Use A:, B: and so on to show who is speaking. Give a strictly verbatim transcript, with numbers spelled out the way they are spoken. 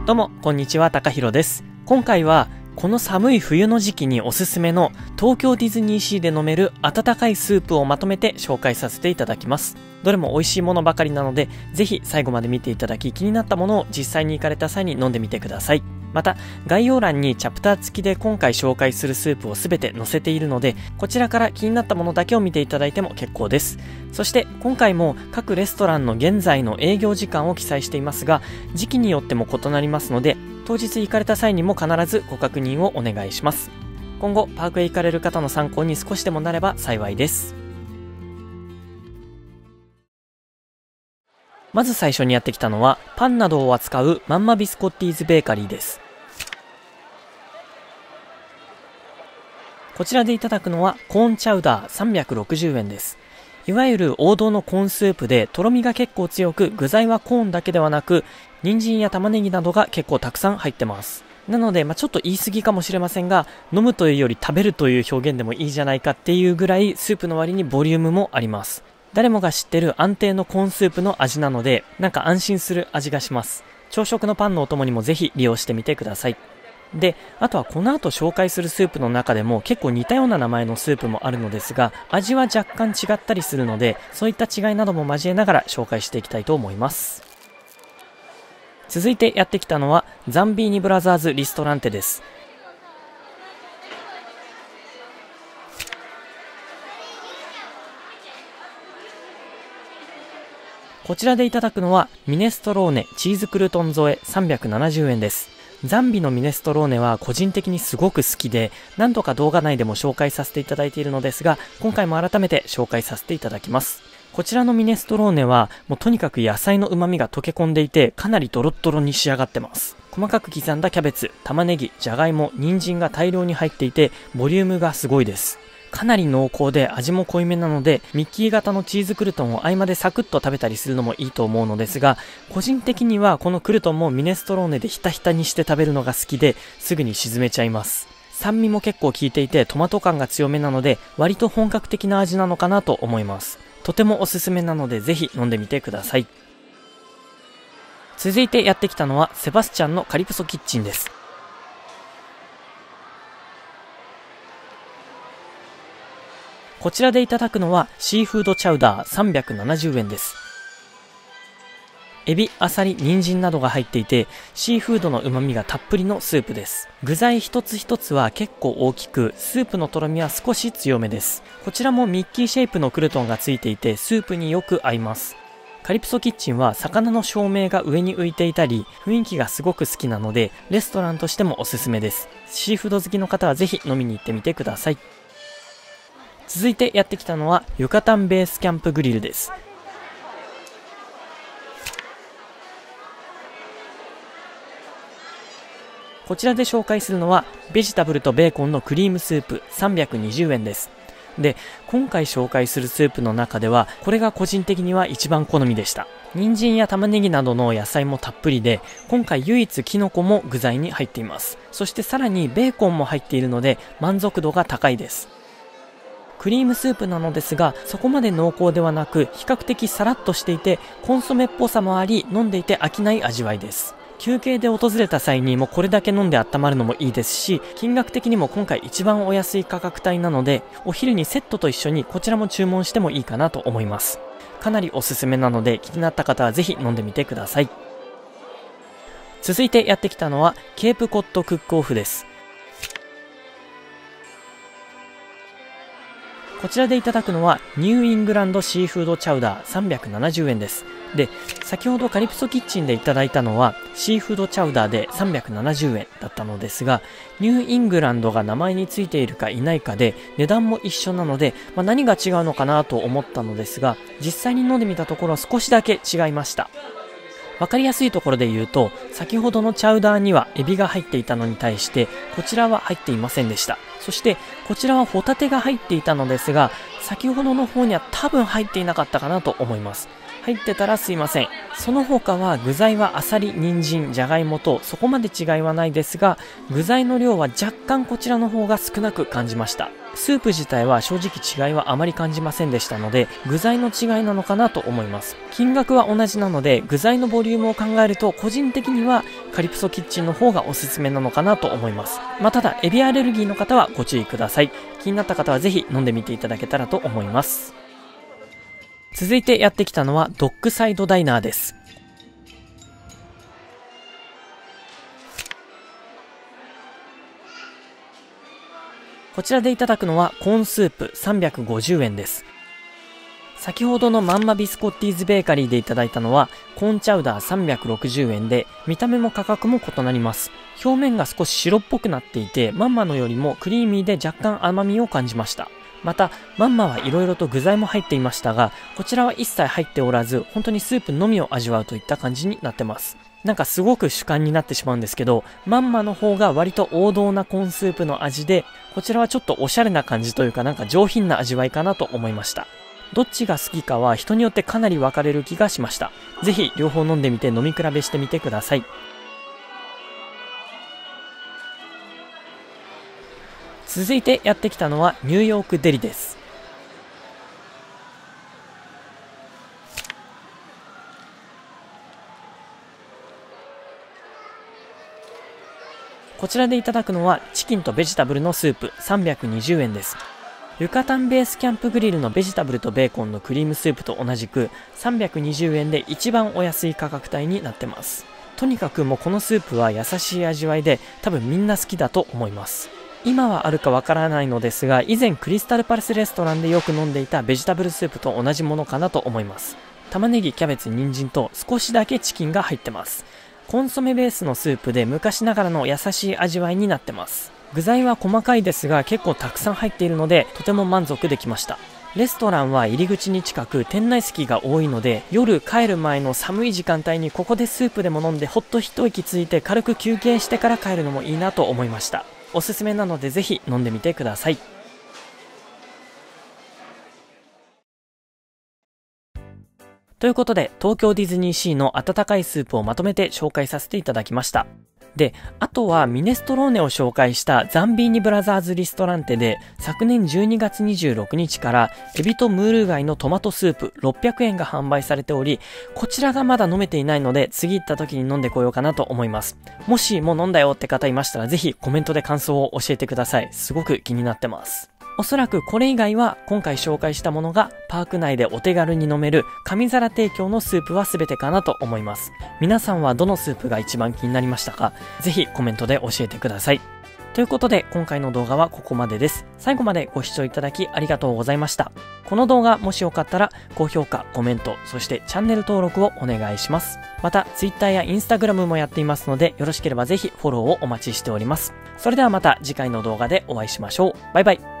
A: どうもこんにちは、たかひろです。今回はこの寒い冬の時期におすすめの東京ディズニーシーで飲める温かいスープをまとめて紹介させていただきます。どれも美味しいものばかりなので、ぜひ最後まで見ていただき、気になったものを実際に行かれた際に飲んでみてください。また概要欄にチャプター付きで今回紹介するスープをすべて載せているので、こちらから気になったものだけを見ていただいても結構です。そして今回も各レストランの現在の営業時間を記載していますが、時期によっても異なりますので、当日行かれた際にも必ずご確認をお願いします。今後パークへ行かれる方の参考に少しでもなれば幸いです。まず最初にやってきたのはパンなどを扱うマンマビスコッティーズベーカリーです。こちらでいただくのはコーンチャウダーさんびゃくろくじゅうえんです。いわゆる王道のコーンスープで、とろみが結構強く、具材はコーンだけではなく人参や玉ねぎなどが結構たくさん入ってます。なので、まあ、ちょっと言い過ぎかもしれませんが、飲むというより食べるという表現でもいいじゃないかっていうぐらいスープの割にボリュームもあります。誰もが知ってる安定のコーンスープの味なので、なんか安心する味がします。朝食のパンのお供にもぜひ利用してみてください。で、あとはこの後紹介するスープの中でも結構似たような名前のスープもあるのですが、味は若干違ったりするので、そういった違いなども交えながら紹介していきたいと思います。続いてやってきたのはザンビーニブラザーズリストランテです。こちらでいただくのはミネストローネチーズクルトン添えさんびゃくななじゅうえんです。ザンビのミネストローネは個人的にすごく好きで、何度か動画内でも紹介させていただいているのですが、今回も改めて紹介させていただきます。こちらのミネストローネはもうとにかく野菜の旨味が溶け込んでいて、かなりドロッドロに仕上がってます。細かく刻んだキャベツ、玉ねぎ、じゃがいも、人参が大量に入っていて、ボリュームがすごいです。かなり濃厚で味も濃いめなので、ミッキー型のチーズクルトンを合間でサクッと食べたりするのもいいと思うのですが、個人的にはこのクルトンもミネストローネでひたひたにして食べるのが好きで、すぐに沈めちゃいます。酸味も結構効いていてトマト感が強めなので、割と本格的な味なのかなと思います。とてもおすすめなのでぜひ飲んでみてください。続いてやってきたのはセバスチャンのカリプソキッチンです。こちらでいただくのはシーフードチャウダーさんびゃくななじゅうえんです。エビ、アサリ、人参などが入っていて、シーフードの旨味がたっぷりのスープです。具材一つ一つは結構大きく、スープのとろみは少し強めです。こちらもミッキーシェイプのクルトンがついていて、スープによく合います。カリプソキッチンは魚の照明が上に浮いていたり、雰囲気がすごく好きなので、レストランとしてもおすすめです。シーフード好きの方はぜひ飲みに行ってみてください。続いてやってきたのはユカタンベースキャンプグリルです。こちらで紹介するのはベジタブルとベーコンのクリームスープさんびゃくにじゅうえんです。で、今回紹介するスープの中ではこれが個人的には一番好みでした。人参や玉ねぎなどの野菜もたっぷりで、今回唯一キノコも具材に入っています。そしてさらにベーコンも入っているので満足度が高いです。クリームスープなのですが、そこまで濃厚ではなく、比較的サラッとしていて、コンソメっぽさもあり、飲んでいて飽きない味わいです。休憩で訪れた際にもこれだけ飲んで温まるのもいいですし、金額的にも今回一番お安い価格帯なので、お昼にセットと一緒にこちらも注文してもいいかなと思います。かなりおすすめなので、気になった方はぜひ飲んでみてください。続いてやってきたのはケープコッドクックオフです。こちらでいただくのはニューイングランドシーフードチャウダーさんびゃくななじゅうえんです。で、先ほどカリプソキッチンでいただいたのはシーフードチャウダーでさんびゃくななじゅうえんだったのですが、ニューイングランドが名前についているかいないかで値段も一緒なので、まあ、何が違うのかなと思ったのですが、実際に飲んでみたところ少しだけ違いました。わかりやすいところで言うと、先ほどのチャウダーにはエビが入っていたのに対して、こちらは入っていませんでした。そしてこちらはホタテが入っていたのですが、先ほどの方には多分入っていなかったかなと思います。 入ってたらすいません。その他は具材はあさり、人参、じゃがいもとそこまで違いはないですが、具材の量は若干こちらの方が少なく感じました。スープ自体は正直違いはあまり感じませんでしたので、具材の違いなのかなと思います。金額は同じなので、具材のボリュームを考えると個人的にはカリプソキッチンの方がおすすめなのかなと思います。まあ、ただエビアレルギーの方はご注意ください。気になった方はぜひ飲んでみていただけたらと思います。続いてやってきたのはドッグサイドダイナーです。こちらでいただくのはコーンスープさんびゃくごじゅうえんです。先ほどのマンマビスコッティーズベーカリーでいただいたのはコーンチャウダーさんびゃくろくじゅうえんで、見た目も価格も異なります。表面が少し白っぽくなっていて、マンマのよりもクリーミーで若干甘みを感じました。またマンマはいろいろと具材も入っていましたが、こちらは一切入っておらず、本当にスープのみを味わうといった感じになってます。なんかすごく主観になってしまうんですけど、マンマの方が割と王道なコーンスープの味で、こちらはちょっとおしゃれな感じというか、なんか上品な味わいかなと思いました。どっちが好きかは人によってかなり分かれる気がしました。ぜひ両方飲んでみて飲み比べしてみてください。続いてやってきたのはニューヨークデリです。こちらでいただくのはチキンとベジタブルのスープさんびゃくにじゅうえんです。ユカタンベースキャンプグリルのベジタブルとベーコンのクリームスープと同じくさんびゃくにじゅうえんで一番お安い価格帯になってます。とにかくもうこのスープは優しい味わいで多分みんな好きだと思います。今はあるかわからないのですが、以前クリスタルパレスレストランでよく飲んでいたベジタブルスープと同じものかなと思います。玉ねぎ、キャベツ、人参と少しだけチキンが入ってます。コンソメベースのスープで昔ながらの優しい味わいになってます。具材は細かいですが結構たくさん入っているのでとても満足できました。レストランは入り口に近く店内席が多いので、夜帰る前の寒い時間帯にここでスープでも飲んでほっと一息ついて軽く休憩してから帰るのもいいなと思いました。おすすめなのでぜひ飲んでみてください。ということで東京ディズニーシーの温かいスープをまとめて紹介させていただきました。で、あとはミネストローネを紹介したザンビーニブラザーズリストランテで昨年じゅうにがつにじゅうろくにちからエビとムール貝のトマトスープろっぴゃくえんが販売されており、こちらがまだ飲めていないので次行った時に飲んでこようかなと思います。もしもう飲んだよって方いましたらぜひコメントで感想を教えてください。すごく気になってます。おそらくこれ以外は今回紹介したものがパーク内でお手軽に飲める紙皿提供のスープは全てかなと思います。皆さんはどのスープが一番気になりましたか？ぜひコメントで教えてください。ということで今回の動画はここまでです。最後までご視聴いただきありがとうございました。この動画もしよかったら高評価、コメント、そしてチャンネル登録をお願いします。また Twitter や Instagram もやっていますのでよろしければぜひフォローをお待ちしております。それではまた次回の動画でお会いしましょう。バイバイ。